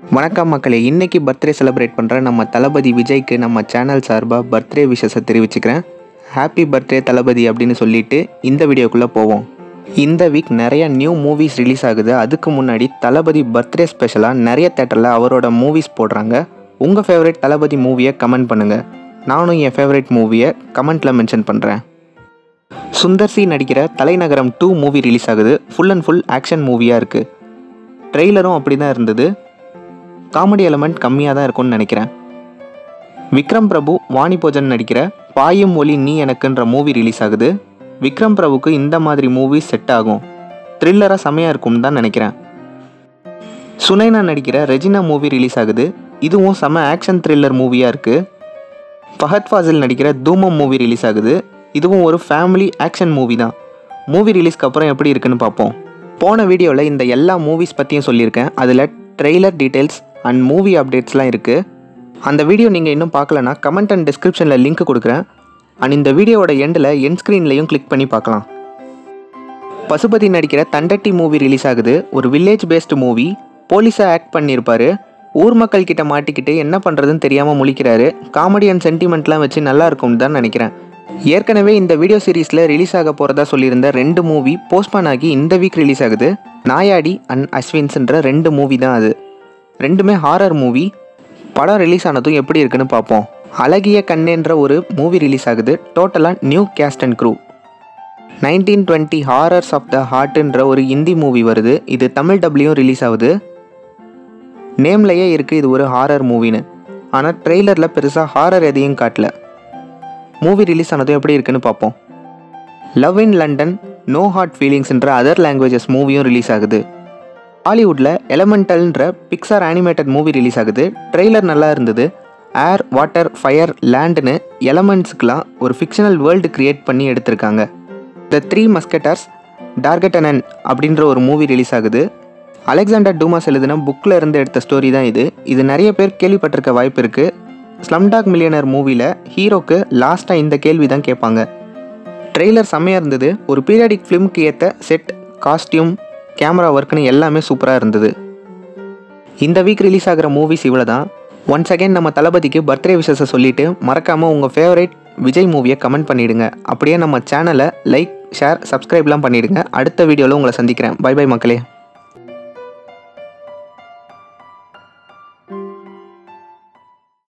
வணக்கம் மக்களே, இன்னைக்கு பர்த்டே செலிப்ரேட் பண்ணுற நம்ம தளபதி விஜய்க்கு நம்ம சேனல் சார்பாக பர்த்டே விஷஸை தெரிவிச்சுக்கிறேன். ஹாப்பி பர்த்டே தளபதி அப்படின்னு சொல்லிட்டு இந்த வீடியோக்குள்ளே போவோம். இந்த வீக் நிறைய நியூ மூவிஸ் ரிலீஸ் ஆகுது. அதுக்கு முன்னாடி தளபதி பர்த்டே ஸ்பெஷலாக நிறைய தேட்டரில் அவரோட மூவிஸ் போடுறாங்க. உங்கள் ஃபேவரட் தளபதி மூவியை கமெண்ட் பண்ணுங்கள். நானும் என் ஃபேவரட் மூவியை கமெண்ட்டில் மென்ஷன் பண்ணுறேன். சுந்தர் சி நடிக்கிற தலைநகரம் 2 மூவி ரிலீஸ் ஆகுது. ஃபுல் அண்ட் ஃபுல் ஆக்ஷன் மூவியாக இருக்குது. ட்ரெய்லரும் அப்படி தான் இருந்தது. காமெடி எலமெண்ட் கம்மியாக தான் இருக்கும்னு நினைக்கிறேன். விக்ரம் பிரபு வாணி போஜன் நடிக்கிற பாயும் ஒலி நீ எனக்குன்ற மூவி ரிலீஸ் ஆகுது. விக்ரம் பிரபுக்கு இந்த மாதிரி மூவி செட் ஆகும். த்ரில்லராக செமையாக இருக்கும்னு தான் நினைக்கிறேன். சுனைனா நடிக்கிற ரெஜினா மூவி ரிலீஸ் ஆகுது. இதுவும் செம ஆக்ஷன் த்ரில்லர் மூவியாக இருக்குது. ஃபஹத் ஃபாசில் நடிக்கிற தூமம் மூவி ரிலீஸ் ஆகுது. இதுவும் ஒரு ஃபேமிலி ஆக்ஷன் மூவி தான். மூவி ரிலீஸ்க்கு அப்புறம் எப்படி இருக்குன்னு பார்ப்போம். போன வீடியோவில் இந்த எல்லா மூவிஸ் பற்றியும் சொல்லியிருக்கேன். அதில் ட்ரெய்லர் டீட்டெயில்ஸ் அண்ட் மூவி அப்டேட்ஸ்லாம் இருக்குது. அந்த வீடியோ நீங்கள் இன்னும் பார்க்கலன்னா கமெண்ட் அண்ட் டிஸ்கிரிப்ஷனில் லிங்க் கொடுக்குறேன். அண்ட் இந்த வீடியோவோட எண்டில் என் ஸ்க்ரீன்லையும் கிளிக் பண்ணி பார்க்கலாம். பசுபதி நடிக்கிற தண்டட்டி மூவி ரிலீஸ் ஆகுது. ஒரு வில்லேஜ் பேஸ்டு மூவி. போலீஸாக ஆக்ட் பண்ணியிருப்பார். ஊர் மக்கள் கிட்ட மாட்டிக்கிட்டு என்ன பண்ணுறதுன்னு தெரியாமல் முழிக்கிறாரு. காமெடி அண்ட் சென்டிமெண்ட்லாம் வச்சு நல்லா இருக்கும்னு தான் நினைக்கிறேன். ஏற்கனவே இந்த வீடியோ சீரீஸில் ரிலீஸ் ஆக போகிறதா சொல்லியிருந்த 2 மூவி போஸ்ட்பான் ஆகி இந்த வீக் ரிலீஸ் ஆகுது. நாயாடி அண்ட் அஸ்வின்ஸ்ன்ற 2 மூவி தான் அது. ரெண்டுமே ஹாரர் மூவி. படம் ரிலீஸ் ஆனதும் எப்படி இருக்குன்னு பார்ப்போம். அழகிய கண்ணேன்ற ஒரு மூவி ரிலீஸ் ஆகுது. டோட்டலாக new cast and crew. 1920 horrors of the ஹார்ட்ன்ற ஒரு ஹிந்தி மூவி வருது. இது தமிழ் டப்லையும் ரிலீஸ் ஆகுது. நேம்லையே இருக்குது இது ஒரு ஹாரர் மூவின்னு. ஆனால் ட்ரெய்லரில் பெருசாக ஹாரர் எதையும் காட்டல. மூவி ரிலீஸ் ஆனதும் எப்படி இருக்குன்னு பார்ப்போம். Love in London no hard ஃபீலிங்ஸ்ன்ற அதர் லாங்குவேஜஸ் மூவியும் ரிலீஸ் ஆகுது. ஹாலிவுட்டில் எலமெண்டல்ன்ற பிக்சார் அனிமேட்டட் மூவி ரிலீஸ் ஆகுது. ட்ரெய்லர் நல்லா இருந்தது. ஏர், வாட்டர், ஃபயர், லேண்டுன்னு எலமெண்ட்ஸுக்கெலாம் ஒரு ஃபிக்ஷனல் வேர்ல்டு க்ரியேட் பண்ணி எடுத்திருக்காங்க. த 3 மஸ்கெட்டர்ஸ் டார்கெட்டனன் அப்படின்ற ஒரு மூவி ரிலீஸ் ஆகுது. அலெக்சாண்டர் டூமாஸ் எழுதின புக்கில் இருந்து எடுத்த ஸ்டோரி தான் இது. இது நிறைய பேர் கேள்விப்பட்டிருக்க வாய்ப்பு இருக்குது. ஸ்லம்டாக் மில்லியனர் மூவியில் ஹீரோக்கு லாஸ்ட்டாக இந்த கேள்வி தான் கேட்பாங்க. ட்ரெய்லர் செம்மையாக இருந்தது. ஒரு பீரியாடிக் ஃபிலிம்க்கு ஏற்ற செட், காஸ்டியூம், கேமரா ஒர்க்குன்னு எல்லாமே சூப்பராக இருந்தது. இந்த வீக் ரிலீஸ் ஆகிற மூவிஸ் இவ்வளோ தான். ஒன்ஸ் அகைன் நம்ம தளபதிக்கு பர்த்டே விஷஸை சொல்லிவிட்டு மறக்காமல் உங்கள் ஃபேவரட் விஜய் மூவியை கமெண்ட் பண்ணிவிடுங்க. அப்படியே நம்ம சேனலை லைக், ஷேர், சப்ஸ்கிரைப்லாம் பண்ணிவிடுங்க. அடுத்த வீடியோவில் உங்களை சந்திக்கிறேன். பை பை மக்களே.